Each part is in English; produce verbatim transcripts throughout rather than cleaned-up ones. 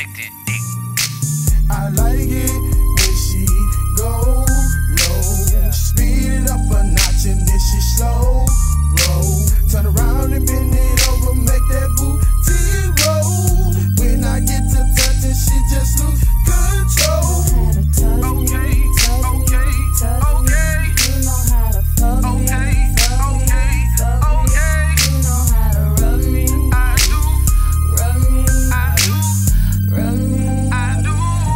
addicted dick. I like it when she go low, speed it up a notch and then she slow roll. Turn around and bend it over, make that booty roll. When I get to touching, she just lose control. Okay, okay, okay. You know how to fuck me. Okay, okay, okay. You know how to rub me. I do, Rub me. I do, Rub me. I do,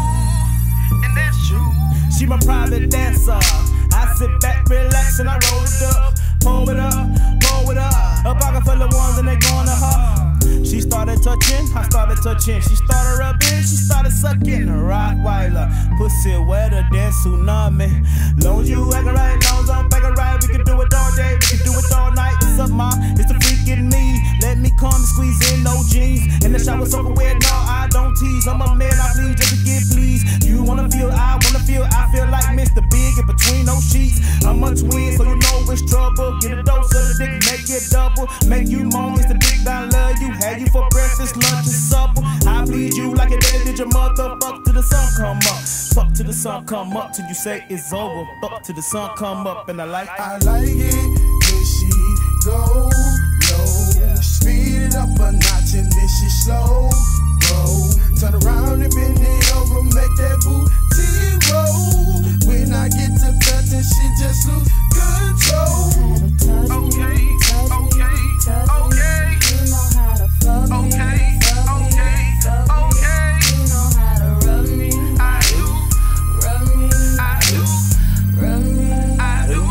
and that's true. She my private dancer. I sit back, relax, and I roll it up. Pull it up, pull it up. A pocket full of ones and they going to her. She started touching, I started touching. She started rubbing, she started sucking. A Rottweiler, pussy wetter than tsunami. Long as you actin' right, long as I'm backin' right, we can do it all day, we can do it all night. What's up, ma? It's the freak in me. Let me come and squeeze in, no jeans. In the shower, soaking wet, no, I don't tease. I'm a man, I please, just to get pleased. You wanna feel, I wanna feel, I feel like Mister Big in between those sheets. I'm a twin, so you know it's trouble. Get a dose of the dick, make it double. Make you moan, it's the dick that I love you. Had you for breakfast, lunch, and supper. I bleed you like a daddy did your mother. Fuck till the sun come up. Fuck till the sun come up till you say it's over. Fuck till the sun come up, and I like it. I like it when she go low, speed it up a notch and then she slow roll. Turn around and bend it over, make that booty roll. When I get to touching, she just lose control. Okay, okay, okay. You know how to fuck me. Okay, okay, okay. You know how to rub me. I do, Rub me. I do, Rub me. I do,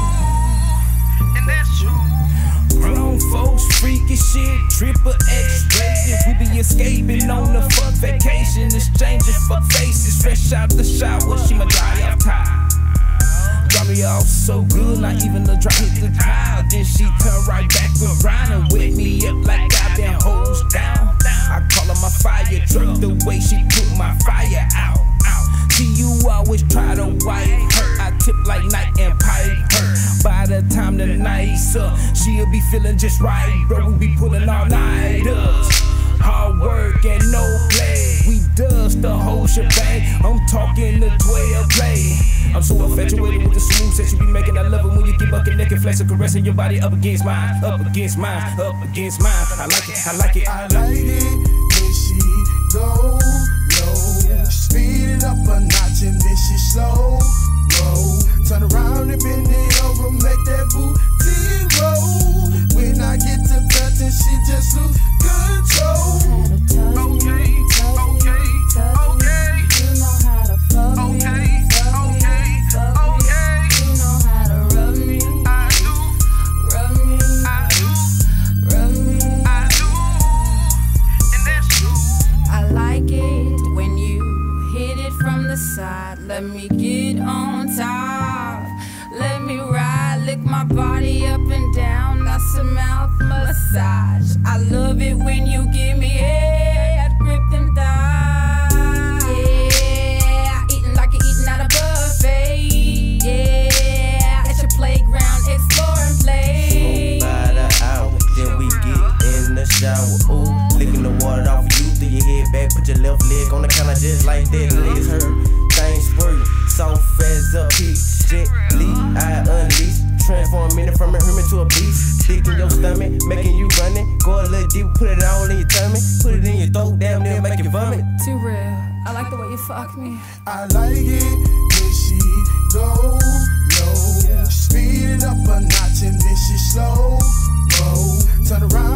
and that's true. Grown folks, freaky shit, triple X rated. We be escaping on the fuck vacation, exchanging fuck faces. Fresh out the shower, she my dry off top. Drop me off so good, not even the drop hit the crowd. Then she turn right back around and wet me up like I been hosed down. I call her my fire truck, the way she put my fire out. See, you always try to wipe her. I tip like night and pipe her. By the time the night's up, she'll be feeling just right, bro. We be pulling all nighters. Hard work and no play. We dust the whole shebang. I'm talking the twelve play. I'm so infatuated with the smooth set you be making. I love it when you keep bucking naked, flexing, caressing your body up against mine, up against mine, up against mine. I like it, I like it. I like it when she go low, speed it up a notch and then she slow roll. Turn around and bend it over, make that booty roll. When I get to touching, she just lose control. Okay, okay, okay. You know how to fuck me. Okay, okay, okay. You know how to rub me. I do, Rub me. I do, Rub me. I do, and that's true. I like it when you hit it from the side. Let me get on top. Let me ride, lick my body up and down. That's a mouth massage. I love it when you give me head, grip them thighs. Yeah, eating like you're eating at a buffet. Yeah, at your playground, explore and play. Smoke by the hour, then we get in the shower. Ooh, licking the water off of you, throw your head back, put your left leg on the counter just like that. Legs hurt, things squirting, soft as a peach. Gently, I unleash, transforming it from a hermit to a beast. Stick in your stomach, making you running. Go a little deep, put it all in your tummy. Put it in your throat, damn near make you vomit. Too real. I like the way you fuck me. I like it when she go low, speed it up a notch and then she slow roll. Turn around